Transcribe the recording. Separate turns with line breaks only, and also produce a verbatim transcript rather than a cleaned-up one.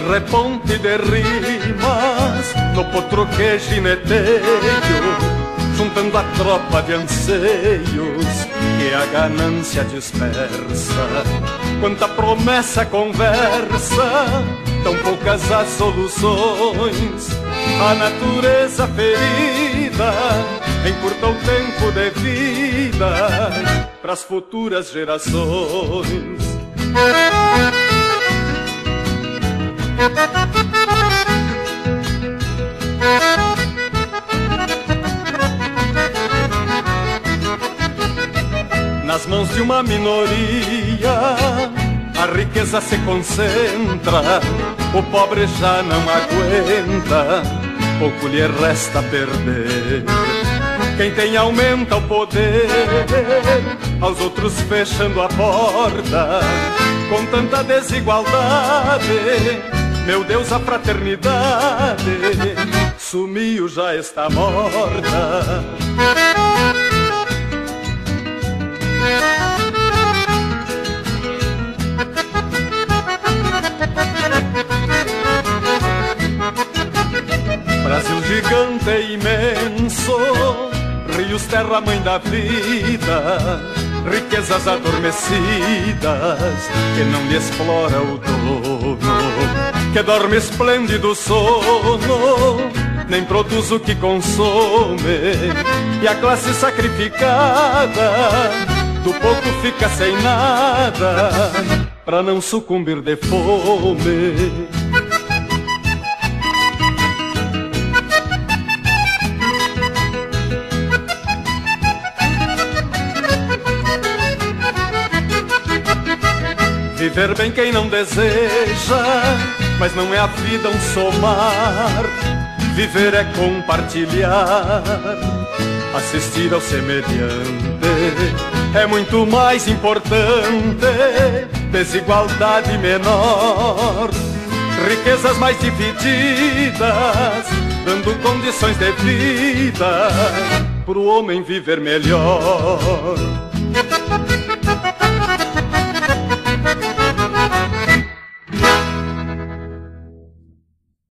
reponte de rimas no potro que gineteio, juntando a tropa de anseios que a ganância dispersa. Quanta promessa conversa, tão poucas as soluções. A natureza ferida encurta o tempo de vida pras futuras gerações. Nas mãos de uma minoria a riqueza se concentra, o pobre já não aguenta, pouco lhe resta perder. Quem tem aumenta o poder, aos outros fechando a porta. Com tanta desigualdade, meu Deus, a fraternidade sumiu, já está morta. Brasil gigante e imenso, rios, terra, mãe da vida, riquezas adormecidas que não lhe explora o dono, que dorme esplêndido sono, nem produz o que consome, e a classe sacrificada do pouco fica sem nada pra não sucumbir de fome. Viver bem quem não deseja, mas não é a vida um somar. Viver é compartilhar, assistir ao semelhante. É muito mais importante, desigualdade menor, riquezas mais divididas, dando condições de vida pro homem viver melhor.